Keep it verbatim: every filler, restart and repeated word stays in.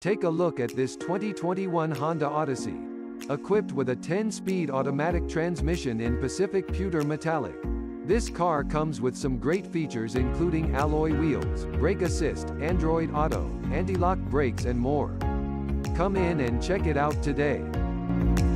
Take a look at this twenty twenty-one Honda Odyssey. Equipped with a ten-speed automatic transmission in Pacific Pewter Metallic. This car comes with some great features including alloy wheels, brake assist, Android Auto, anti-lock brakes and more. Come in and check it out today.